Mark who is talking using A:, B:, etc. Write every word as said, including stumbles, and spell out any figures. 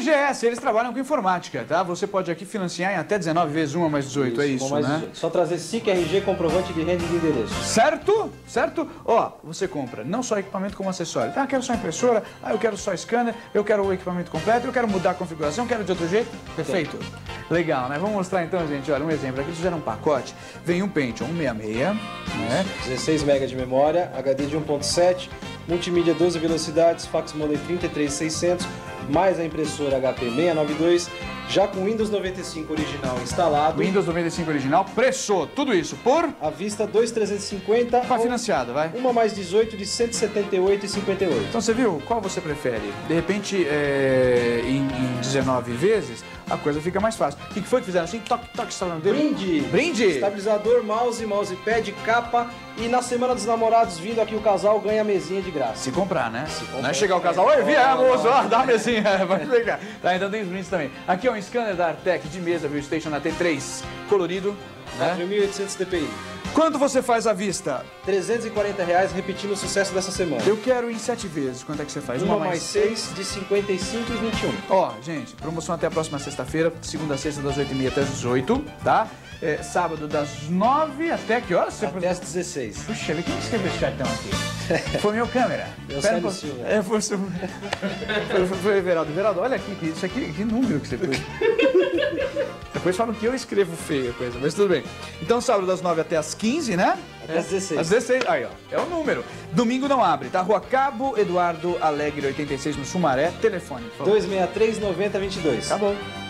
A: G S, eles trabalham com informática, tá? Você pode aqui financiar em até dezenove vezes uma mais dezoito, é isso,
B: mais
A: né?
B: dezoito. Só trazer S I C, R G, comprovante de renda e de endereço.
A: Certo? Certo? Ó, você compra não só equipamento como acessório. Ah, eu quero só impressora, ah, eu quero só scanner, eu quero o equipamento completo, eu quero mudar a configuração, eu quero de outro jeito. Perfeito? Sim. Legal, né? Vamos mostrar então, gente, olha, um exemplo. Aqui eles fizeram um pacote, vem um Pentium cento e sessenta e seis, né?
B: dezesseis megabytes de memória, H D de um ponto sete, multimídia doze velocidades, fax modem trinta e três mil e seiscentos, mais a impressora H P seiscentos e noventa e dois, já com Windows noventa e cinco original instalado.
A: Windows noventa e cinco original, preço, tudo isso por...
B: À vista, dois mil trezentos e cinquenta.
A: Tá financiado, vai.
B: Uma mais dezoito de cento e setenta e oito reais e cinquenta e oito centavos.
A: Então você viu? Qual você prefere? De repente, é, em, em dezenove vezes, a coisa fica mais fácil. O que foi que fizeram assim? Toque, toque, instalando dele.
B: Brinde!
A: Brinde!
B: Estabilizador, mouse, mousepad, capa. E na Semana dos Namorados, vindo aqui o casal, ganha a mesinha de graça.
A: Se comprar, né? Se comprar. Não é chegar o
B: é.
A: casal, oi, viemos, ó, dá a mesinha, vai pegar. Tá, então tem os brindes também. Aqui é um scanner da Artec de mesa, viu? Station na T três, colorido.
B: quatro mil e oitocentos D P I.
A: Quanto você faz à vista?
B: trezentos e quarenta reais, repetindo o sucesso dessa semana.
A: Eu quero em sete vezes. Quanto é que você faz?
B: Uma, Uma mais seis de cinquenta e cinco e vinte e um.
A: Ó, gente, promoção até a próxima sexta-feira, segunda a sexta das oito e meia até as dezoito, tá? É, sábado das nove até que horas? Você
B: até as dezesseis.
A: Puxa, quem escreveu esse cartão aqui? Foi meu câmera.
B: Eu Sérgio Silva.
A: É, foi, foi, foi, foi o Everaldo. Everaldo, olha aqui, isso aqui, que número que você pôs. Depois falam que eu escrevo feio a coisa, mas tudo bem. Então, sábado das nove até as quinze, né?
B: Até as dezesseis.
A: Às dezesseis, aí ó, é o número. Domingo não abre, tá? Rua Cabo Eduardo Alegre, oitenta e seis, no Sumaré. Telefone, por favor.
B: dois seis três, noventa, vinte e dois.
A: Acabou.